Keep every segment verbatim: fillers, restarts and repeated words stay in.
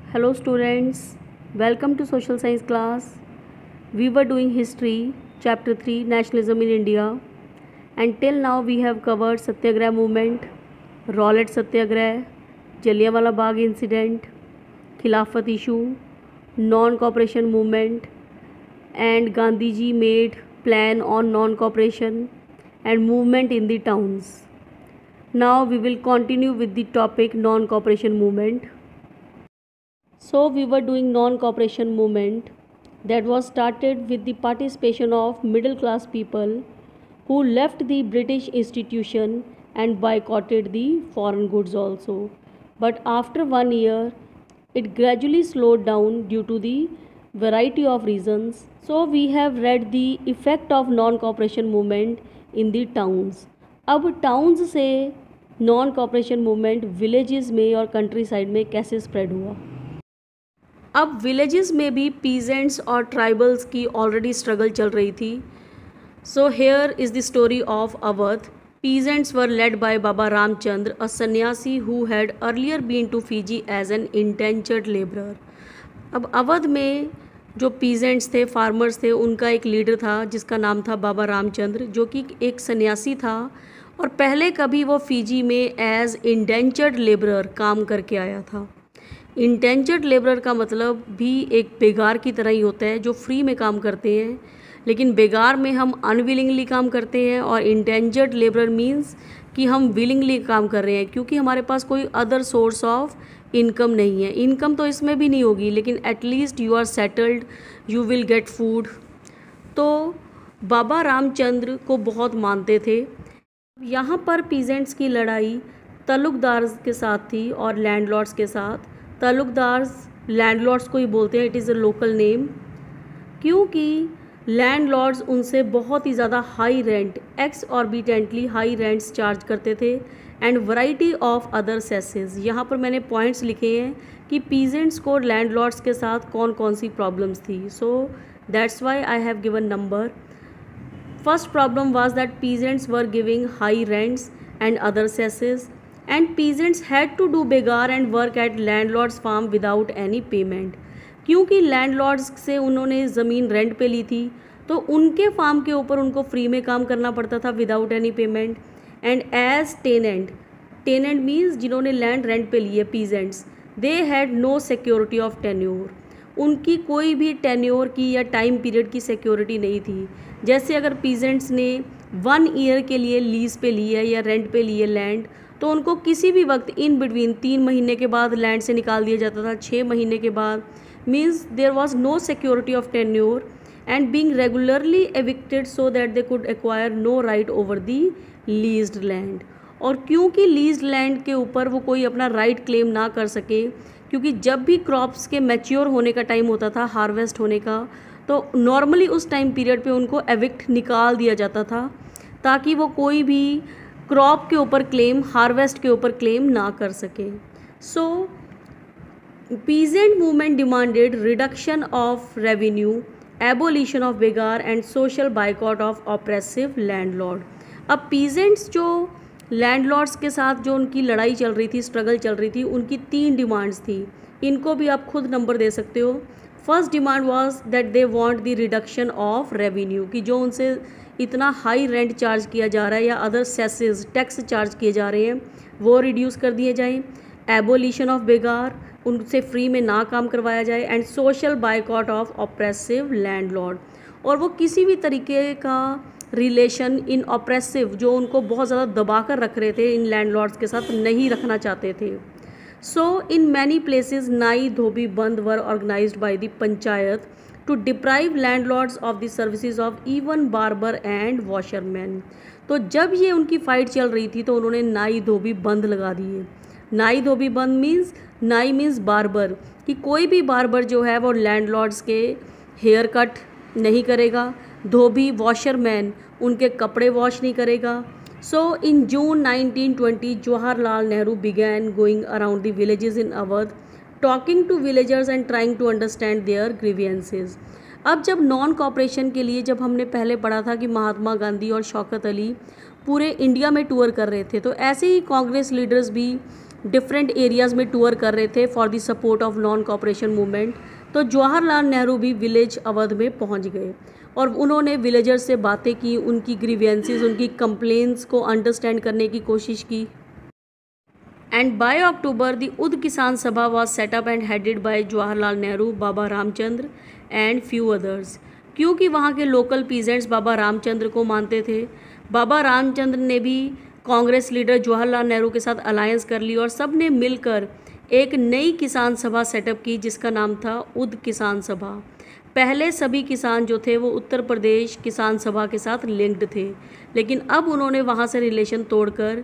Hello students, welcome to social science class. We were doing history, chapter three, nationalism in India, and till now we have covered Satyagraha movement, Rowlatt Satyagraha, Jallianwala Bagh incident, Khilafat issue, non-cooperation movement, and Gandhiji made plan on non-cooperation and movement in the towns. Now we will continue with the topic non-cooperation movement. So we were doing non-cooperation movement that was started with the participation of middle class people who left the British institution and boycotted the foreign goods also. But after one year, it gradually slowed down due to the variety of reasons. So we have read the effect of non-cooperation movement in the towns. अब towns से non cooperation movement villages में और country side में कैसे spread हुआ. अब villages में भी पीजेंट्स और ट्राइबल्स की ऑलरेडी स्ट्रगल चल रही थी. So here is the story of Awadh. Peasants were led by Baba Ramchandra, a sanyasi who had earlier been to Fiji as an indentured labourer. अब अवध में जो पीजेंट्स थे, फार्मर्स थे, उनका एक लीडर था जिसका नाम था बाबा रामचंद्र, जो कि एक सन्यासी था और पहले कभी वो फीजी में एज इंडेंचर्ड लेबरर काम करके आया था. इंटेंचर्ड लेबरर का मतलब भी एक बेगार की तरह ही होता है जो फ्री में काम करते हैं, लेकिन बेगार में हम अनविलिंगली काम करते हैं और इंटेंचर्ड लेबरर मींस कि हम विलिंगली काम कर रहे हैं क्योंकि हमारे पास कोई अदर सोर्स ऑफ इनकम नहीं है. इनकम तो इसमें भी नहीं होगी लेकिन at least you are settled, you will get food. तो बाबा रामचंद्र को बहुत मानते थे. यहाँ पर पीजेंट्स की लड़ाई तलुकदार के साथ थी और लैंडलॉर्ड्स के साथ. तलुकदार्स लैंडलॉर्ड्स को ही बोलते हैं, it is a local name, क्योंकि लैंडलॉर्ड्स उनसे बहुत ही ज़्यादा high rent, exorbitantly high rents charge करते थे and variety of other cesses. यहाँ पर मैंने पॉइंट्स लिखे हैं कि पीजेंट्स को लैंडलॉर्ड्स के साथ कौन कौन सी प्रॉब्लम्स थी. So that's why I have given number. First problem was that peasants were giving high rents and other cesses and peasants had to do begar and work at landlord's farm without any payment. क्योंकि landlords से उन्होंने ज़मीन rent पे ली थी तो उनके farm के ऊपर उनको फ्री में काम करना पड़ता था without any payment. And as tenant, tenant means जिन्होंने लैंड रेंट पे ली है, peasants, they had no security of tenure. उनकी कोई भी टेन्योर की या टाइम पीरियड की सिक्योरिटी नहीं थी. जैसे अगर पीजेंट्स ने वन ईयर के लिए लीज पे ली है या रेंट पे ली है लैंड, तो उनको किसी भी वक्त इन बिटवीन तीन महीने के बाद लैंड से निकाल दिया जाता था, छः महीने के बाद. Means there was no security of tenure and being regularly evicted so that they could acquire no right over the leased land. और क्योंकि लीज्ड लैंड के ऊपर वो कोई अपना राइट क्लेम ना कर सके, क्योंकि जब भी क्रॉप्स के मैच्योर होने का टाइम होता था, हार्वेस्ट होने का, तो नॉर्मली उस टाइम पीरियड पे उनको एविक्ट निकाल दिया जाता था ताकि वो कोई भी क्रॉप के ऊपर क्लेम, हार्वेस्ट के ऊपर क्लेम ना कर सके. So peasant movement demanded reduction of revenue, abolition of begar and social boycott of oppressive landlord. अब पीजेंट्स जो लैंडलॉर्ड्स के साथ जो उनकी लड़ाई चल रही थी, स्ट्रगल चल रही थी, उनकी तीन डिमांड्स थी. इनको भी आप खुद नंबर दे सकते हो. First demand was that they want the reduction of revenue, कि जो उनसे इतना हाई रेंट चार्ज किया जा रहा है या अदर सेसेस, टैक्स चार्ज किए जा रहे हैं, वो रिड्यूस कर दिए जाएं. एबोलिशन ऑफ बेगार, उनसे फ्री में ना काम करवाया जाए. And social boycott of oppressive landlord, और वो किसी भी तरीके का रिलेशन इन ऑप्रेसिव, जो उनको बहुत ज़्यादा दबा कर रख रहे थे, इन लैंडलॉर्ड्स के साथ नहीं रखना चाहते थे. सो in many places nai dhobi bandh were organised by the panchayat to deprive landlords of the services of even barber and washerman. तो जब ये उनकी फ़ाइट चल रही थी तो उन्होंने नाई धोबी बंद लगा दिए. नाई धोबी बंद मीन्स, नाई मीन्स बार्बर, कि कोई भी बार्बर जो है वो लैंडलॉर्ड्स के हेयर कट नहीं करेगा. धोबी, वॉशरमैन, उनके कपड़े वॉश नहीं करेगा. So in June nineteen twenty Jawaharlal Nehru began going around the villages in Awadh, talking to villagers and trying to understand their grievances. अब जब नॉन कॉपरेशन के लिए, जब हमने पहले पढ़ा था कि महात्मा गांधी और शौकत अली पूरे इंडिया में टूर कर रहे थे, तो ऐसे ही कांग्रेस लीडर्स भी डिफरेंट एरियाज़ में टूर कर रहे थे for the support of non cooperation movement. तो जवाहरलाल नेहरू भी विलेज अवध में पहुंच गए और उन्होंने विलेजर्स से बातें की, उनकी ग्रीवेंसेस, उनकी कंप्लेंट्स को अंडरस्टैंड करने की कोशिश की। And bye October the Oudh Kisan Sabha was set up and headed by Jawaharlal Nehru, Baba Ramchandra and few others. क्योंकि वहाँ के लोकल पीजेंट्स बाबा रामचंद्र को मानते थे, बाबा रामचंद्र ने भी कांग्रेस लीडर जवाहरलाल नेहरू के साथ अलायंस कर ली और सब ने मिलकर एक नई किसान सभा सेटअप की जिसका नाम था उद किसान सभा। पहले सभी किसान जो थे वो उत्तर प्रदेश किसान सभा के साथ लिंक्ड थे, लेकिन अब उन्होंने वहाँ से रिलेशन तोड़कर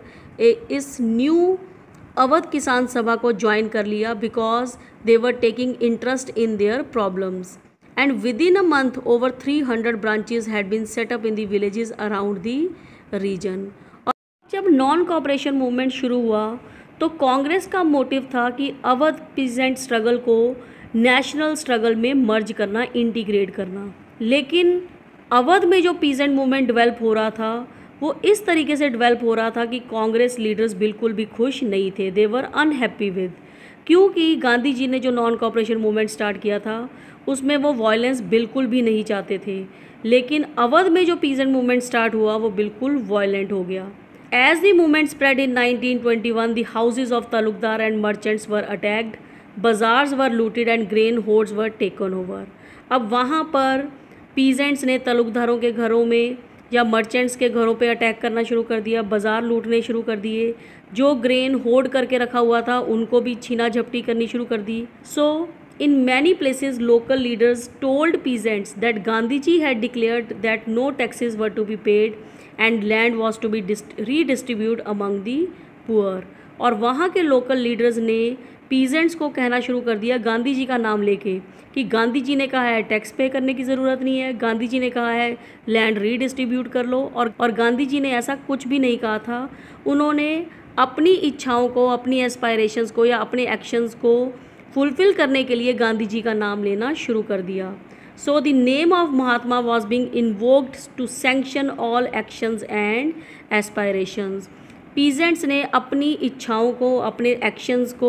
इस न्यू अवध किसान सभा को ज्वाइन कर लिया because they were taking interest in their problems. And within a month over three hundred branches had been set up in the villages around the region. और जब नॉन कॉपरेशन मूवमेंट शुरू हुआ तो कांग्रेस का motive था कि Awadh peasant struggle को national struggle में मर्ज करना, इंटीग्रेट करना। लेकिन अवध में जो पीजेंट मूवमेंट डेवलप हो रहा था वो इस तरीके से डेवलप हो रहा था कि कांग्रेस लीडर्स बिल्कुल भी खुश नहीं थे, दे वर अनहैप्पी विद। क्योंकि गांधी जी ने जो नॉन कॉपरेशन मूवमेंट स्टार्ट किया था उसमें वो वायलेंस बिल्कुल भी नहीं चाहते थे, लेकिन अवध में जो पीजेंट मूवमेंट स्टार्ट हुआ वो बिल्कुल वायलेंट हो गया। As the movement spread in nineteen twenty-one, the houses of talukdar and merchants were attacked, bazaars were looted and grain hoards were taken over. अब वहाँ पर पीजेंट्स ने तलुकदारों के घरों में या मर्चेंट्स के घरों पे अटैक करना शुरू कर दिया, बाज़ार लूटने शुरू कर दिए, जो ग्रेन होर्ड करके रखा हुआ था उनको भी छीना झपटी करनी शुरू कर दी। सो in many places local leaders told peasants that Gandhi ji had declared that no taxes were to be paid and land was to be redistributed among the poor। और वहाँ के लोकल लीडर्स ने पीजेंट्स को कहना शुरू कर दिया गांधी जी का नाम लेके कि गांधी जी ने कहा है टैक्स पे करने की ज़रूरत नहीं है, गांधी जी ने कहा है लैंड रीडिस्ट्रीब्यूट कर लो, और और गांधी जी ने ऐसा कुछ भी नहीं कहा था। उन्होंने अपनी इच्छाओं को, अपनी एस्पायरेशंस को या अपने एक्शंस को फुलफिल करने के लिए गांधी जी का नाम लेना शुरू कर दिया। So the name of Mahatma was being invoked to sanction all actions and aspirations. Peasants ने अपनी इच्छाओं को, अपने एक्शंस को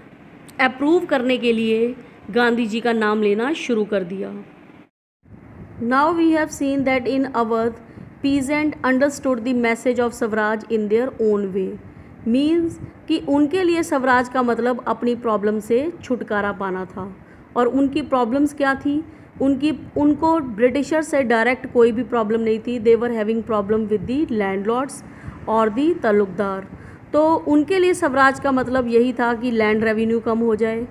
अप्रूव करने के लिए गांधी जी का नाम लेना शुरू कर दिया। Now we have seen that in Awadh peasant understood the message of swaraj in their own way. Means कि उनके लिए स्वराज का मतलब अपनी प्रॉब्लम से छुटकारा पाना था। और उनकी प्रॉब्लम्स क्या थी? उनकी उनको ब्रिटिशर से डायरेक्ट कोई भी प्रॉब्लम नहीं थी। They were having problem with the landlords और दी तलुकदार। तो उनके लिए स्वराज का मतलब यही था कि लैंड रेवेन्यू कम हो जाए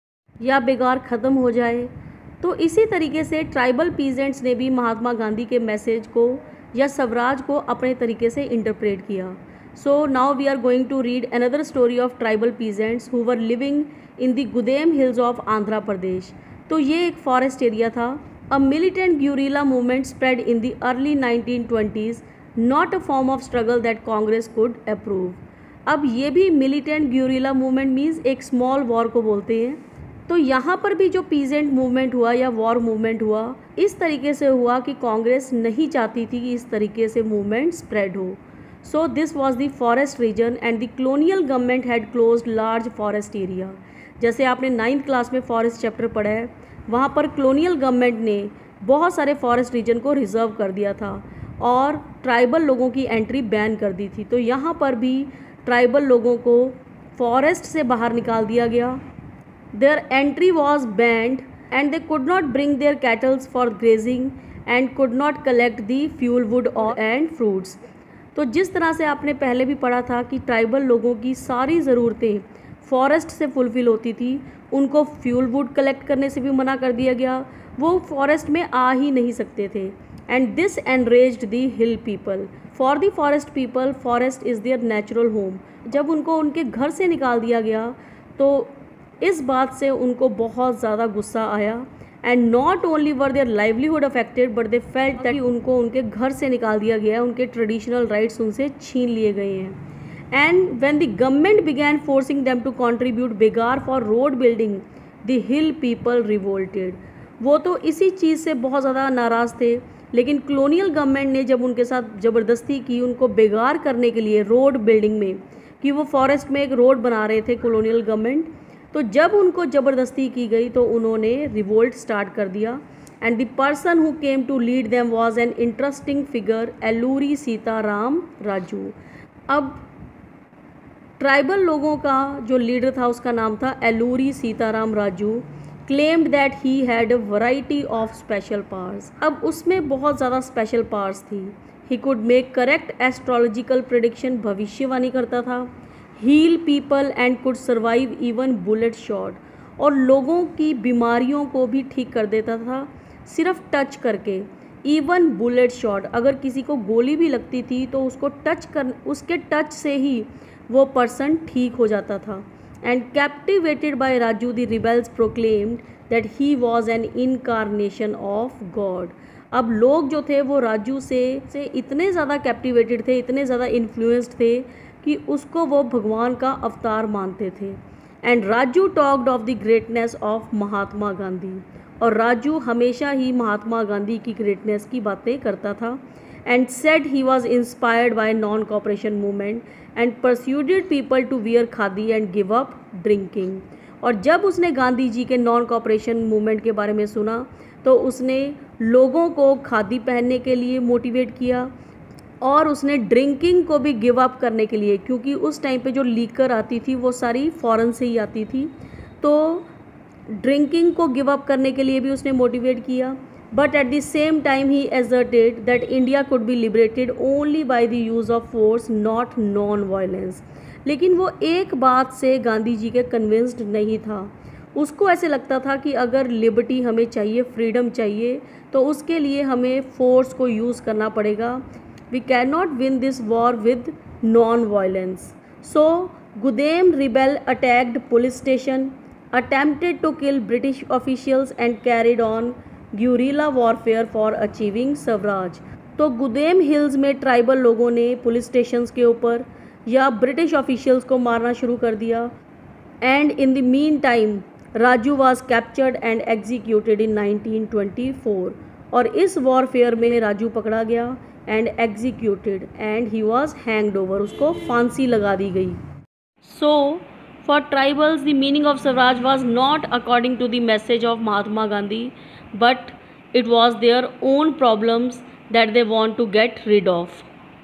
या बेगार ख़त्म हो जाए। तो इसी तरीके से ट्राइबल पीजेंट्स ने भी महात्मा गांधी के मैसेज को या स्वराज को अपने तरीके से इंटरप्रेट किया। So now we are going to read another story of tribal peasants who were living in the Gudem hills of Andhra Pradesh। तो ये एक फॉरेस्ट एरिया था। A militant guerrilla movement spread in the early nineteen twenties, not a form of struggle that Congress could approve। अब ये भी militant guerrilla movement means एक small war को बोलते हैं। तो यहाँ पर भी जो पीजेंट मूवमेंट हुआ या वॉर मूवमेंट हुआ इस तरीके से हुआ कि कांग्रेस नहीं चाहती थी कि इस तरीके से मूवमेंट स्प्रेड हो। So this was the forest region and the colonial government had closed large forest area। जैसे आपने नाइन्थ क्लास में फॉरेस्ट चैप्टर पढ़ा है, वहाँ पर कॉलोनियल गवर्नमेंट ने बहुत सारे फॉरेस्ट रीजन को रिजर्व कर दिया था और ट्राइबल लोगों की एंट्री बैन कर दी थी। तो यहाँ पर भी ट्राइबल लोगों को फॉरेस्ट से बाहर निकाल दिया गया। Their entry was banned and they could not bring their cattles for grazing and could not collect the fuel wood and fruits. तो जिस तरह से आपने पहले भी पढ़ा था कि ट्राइबल लोगों की सारी ज़रूरतें फॉरेस्ट से फुलफ़िल होती थी, उनको फ्यूल वुड कलेक्ट करने से भी मना कर दिया गया, वो फॉरेस्ट में आ ही नहीं सकते थे। And this enraged the hill people. For the forest people forest is their natural home. जब उनको उनके घर से निकाल दिया गया तो इस बात से उनको बहुत ज़्यादा गुस्सा आया। And not only were their livelihood affected but they felt that उनको उनके घर से निकाल दिया गया है, उनके ट्रेडिशनल राइट्स उनसे छीन लिए गए हैं। And when the government began forcing them to contribute begar for road building the hill people revolted. वो तो इसी चीज़ से बहुत ज़्यादा नाराज़ थे, लेकिन कॉलोनियल गवर्नमेंट ने जब उनके साथ ज़बरदस्ती की उनको बेगार करने के लिए रोड बिल्डिंग में कि वो फॉरेस्ट में एक रोड बना रहे थे कॉलोनियल गवर्नमेंट। तो जब उनको ज़बरदस्ती की गई तो उन्होंने रिवोल्ट स्टार्ट कर दिया। And the person who came to lead them was an interesting figure, Alluri Sitaram Raju. अब ट्राइबल लोगों का जो लीडर था उसका नाम था Alluri Sitaram Raju. Claimed that he had a variety of special powers. अब उसमें बहुत ज़्यादा स्पेशल पावर्स थी। He could make correct astrological prediction, भविष्यवाणी करता था। Heal people and could survive even bullet shot, और लोगों की बीमारियों को भी ठीक कर देता था सिर्फ टच करके। इवन बुलेट शॉट, अगर किसी को गोली भी लगती थी तो उसको टच कर उसके टच से ही वो पर्सन ठीक हो जाता था। And captivated by Raju the rebels proclaimed that he was an incarnation of God. अब लोग जो थे वो राजू से से इतने ज़्यादा कैप्टिवेटेड थे, इतने ज़्यादा इन्फ्लुएंस्ड थे कि उसको वो भगवान का अवतार मानते थे। And Raju talked of the greatness of Mahatma Gandhi, और राजू हमेशा ही महात्मा गांधी की ग्रेटनेस की बातें करता था। And said he was inspired by non cooperation movement and persuaded people to wear khadi and give up drinking. और जब उसने गांधी जी के नॉन कॉपरेशन मूवमेंट के बारे में सुना तो उसने लोगों को खादी पहनने के लिए मोटिवेट किया, और उसने ड्रिंकिंग को भी गिव अप करने के लिए, क्योंकि उस टाइम पे जो लीकर आती थी वो सारी फॉरेन से ही आती थी, तो ड्रिंकिंग को गिव अप करने के लिए भी उसने मोटिवेट किया। But at the same time he asserted that India could be liberated only by the use of force, not non violence. लेकिन वो एक बात से गांधी जी के कन्विंस्ड नहीं था। उसको ऐसे लगता था कि अगर लिबर्टी हमें चाहिए, फ्रीडम चाहिए, तो उसके लिए हमें फोर्स को यूज़ करना पड़ेगा। We can not win this war with non violence. So Gudem rebel attacked police station, attempted to kill British officials and carried on guerrilla warfare for achieving swaraj. तो गुदेम हिल्स में ट्राइबल लोगों ने पुलिस स्टेशंस के ऊपर या British officials को मारना शुरू कर दिया। And in the mean time Raju was captured and executed in nineteen twenty four, और इस वॉरफेयर में राजू पकड़ा गया and executed and he was hanged over, उसको फांसी लगा दी गई। सो For tribals, the meaning of Swaraj was not according to the message of Mahatma Gandhi, but it was their own problems that they want to get rid of.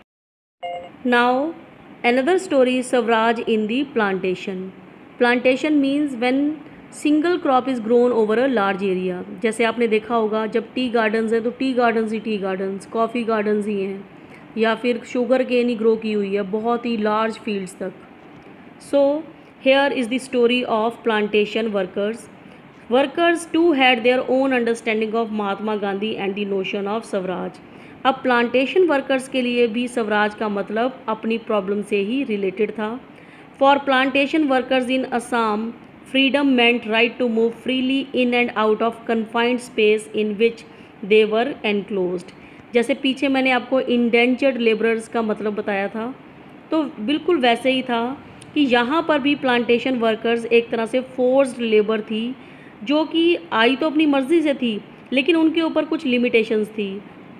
Now, another story is Swaraj in the plantation. Plantation means when single crop is grown over a large area. जैसे आपने देखा होगा जब T gardens हैं तो tea gardens ही tea gardens, coffee gardens ही हैं, या फिर शुगर केन ही ग्रो की हुई है बहुत ही लार्ज फील्ड्स तक। So, here is the story of plantation workers. Workers too had their own understanding of Mahatma Gandhi and the notion of Swaraj. अब plantation workers के लिए भी स्वराज का मतलब अपनी प्रॉब्लम से ही रिलेटेड था। For plantation workers in Assam, freedom meant right to move freely in and out of confined space in which they were enclosed. जैसे पीछे मैंने आपको indentured laborers का मतलब बताया था, तो बिल्कुल वैसे ही था कि यहाँ पर भी प्लांटेशन वर्कर्स एक तरह से फोर्स्ड लेबर थी, जो कि आई तो अपनी मर्ज़ी से थी लेकिन उनके ऊपर कुछ लिमिटेशंस थी।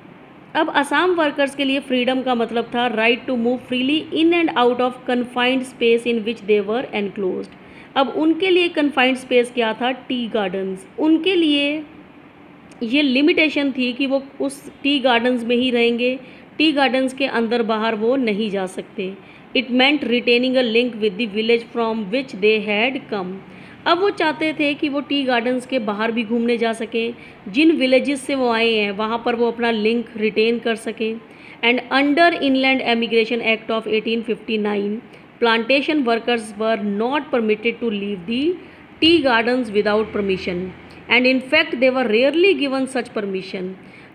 अब असम वर्कर्स के लिए फ्रीडम का मतलब था right to move freely in and out of confined space in which they were enclosed. अब उनके लिए कन्फाइंड स्पेस क्या था? Tea gardens. उनके लिए ये लिमिटेशन थी कि वो उस टी गार्डन्स में ही रहेंगे, टी गार्डन्स के अंदर बाहर वो नहीं जा सकते। It meant retaining a link with the village from which they had come. अब वो चाहते थे कि वो टी गार्डन्स के बाहर भी घूमने जा सकें, जिन विलेजेस से वो आए हैं वहाँ पर वो अपना लिंक रिटेन कर सकें। And under Inland Emigration Act of eighteen fifty nine, plantation workers were not permitted to leave the tea gardens without permission, and in fact they were rarely given such permission.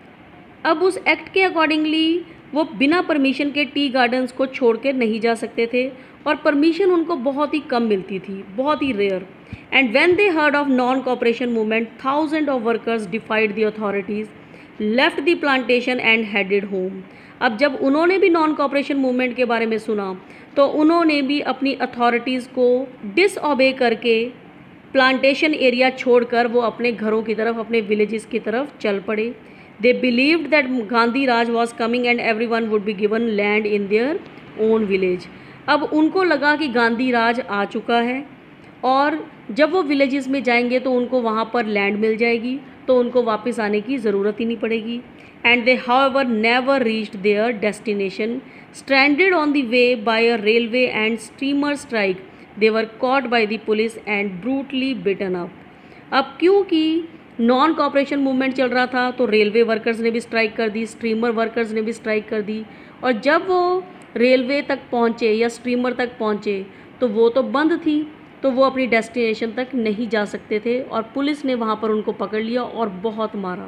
अब उस act के accordingly वो बिना permission के tea gardens को छोड़ कर नहीं जा सकते थे, और परमिशन उनको बहुत ही कम मिलती थी, बहुत ही rare. And when they heard of non cooperation movement, thousand of workers defied the authorities, left the plantation and headed home. अब जब उन्होंने भी नॉन कॉपरेशन मूवमेंट के बारे में सुना तो उन्होंने भी अपनी अथॉरिटीज़ को डिसओबे करके प्लांटेशन एरिया छोड़कर वो अपने घरों की तरफ, अपने विलेजेस की तरफ चल पड़े। They believed that Gandhi Raj was coming and everyone would be given land in their own village. अब उनको लगा कि गांधी राज आ चुका है और जब वो विलेजेस में जाएंगे तो उनको वहाँ पर लैंड मिल जाएगी, तो उनको वापस आने की ज़रूरत ही नहीं पड़ेगी। And they however never reached their destination, stranded on the way by a railway and steamer strike, they were caught by the police and brutally beaten up. अब क्योंकि नॉन कॉपरेशन मूवमेंट चल रहा था तो रेलवे वर्कर्स ने भी strike कर दी, streamer workers ने भी स्ट्राइक कर दी, और जब वो रेलवे तक पहुँचे या स्ट्रीमर तक पहुँचे तो वो तो बंद थी, तो वो अपनी डेस्टिनेशन तक नहीं जा सकते थे और पुलिस ने वहाँ पर उनको पकड़ लिया और बहुत मारा।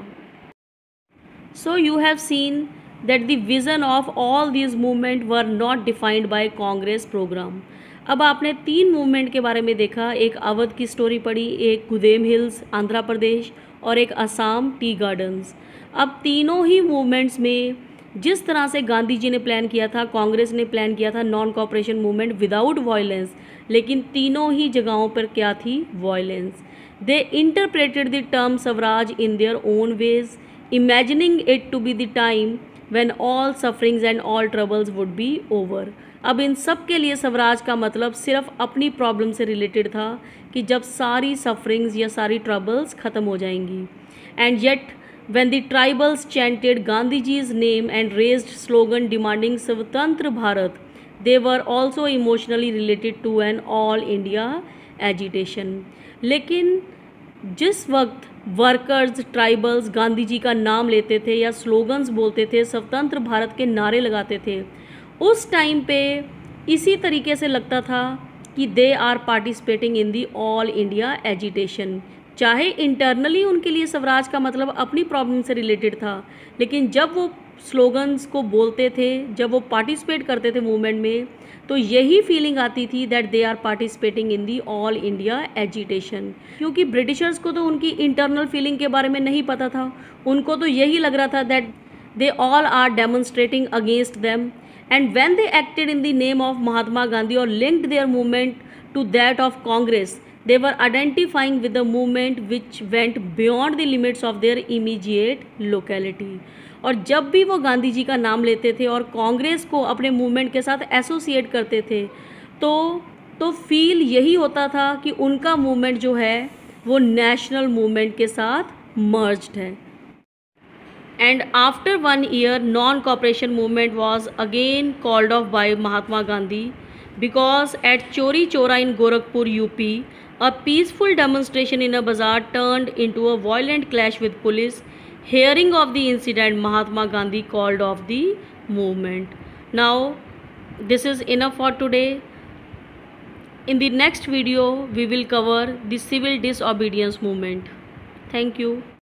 So you have seen that the vision of all these movement were not defined by Congress programme. अब आपने तीन मूवमेंट के बारे में देखा, एक अवध की स्टोरी पढ़ी, एक गुदेम हिल्स आंध्र प्रदेश और एक असम टी गार्डन्स। अब तीनों ही मूवमेंट्स में जिस तरह से गांधी जी ने प्लान किया था, कांग्रेस ने प्लान किया था non cooperation movement without violence, लेकिन तीनों ही जगहों पर क्या थी? Violence. They interpreted the term swaraj in their own ways, imagining it to be the time when all sufferings and all troubles would be over. अब इन सब के लिए स्वराज का मतलब सिर्फ अपनी प्रॉब्लम से रिलेटेड था कि जब सारी सफरिंग्स या सारी ट्रबल्स ख़त्म हो जाएंगी। And yet when the tribals chanted Gandhiji's name and raised slogan demanding Swatantra Bharat, they were also emotionally related to an all India agitation. लेकिन जिस वक्त वर्कर्स ट्राइबल्स गांधी जी का नाम लेते थे या स्लोगन्स बोलते थे, स्वतंत्र भारत के नारे लगाते थे, उस टाइम पे इसी तरीके से लगता था कि they are participating in the all India agitation. चाहे इंटरनली उनके लिए स्वराज का मतलब अपनी प्रॉब्लम से रिलेटेड था, लेकिन जब वो स्लोगन्स को बोलते थे, जब वो पार्टिसिपेट करते थे मूवमेंट में, तो यही फीलिंग आती थी that they are participating in the all India agitation. क्योंकि ब्रिटिशर्स को तो उनकी इंटरनल फीलिंग के बारे में नहीं पता था, उनको तो यही लग रहा था that they all are demonstrating against them. And when they acted in the name of Mahatma Gandhi और linked their movement to that of Congress, they were identifying with the movement which went beyond the limits of their immediate locality। और जब भी वो गांधी जी का नाम लेते थे और कांग्रेस को अपने मूवमेंट के साथ एसोसिएट करते थे, तो तो फील यही होता था कि उनका मूवमेंट जो है वो नेशनल मूवमेंट के साथ मर्ज्ड है। And after one year non cooperation movement was again called off by Mahatma Gandhi, because at Chori Chora in Gorakhpur, U P, a peaceful demonstration in a bazaar turned into a violent clash with police. Hearing of the incident, Mahatma Gandhi called off the movement. Now, this is enough for today. In the next video, we will cover the civil disobedience movement. Thank you.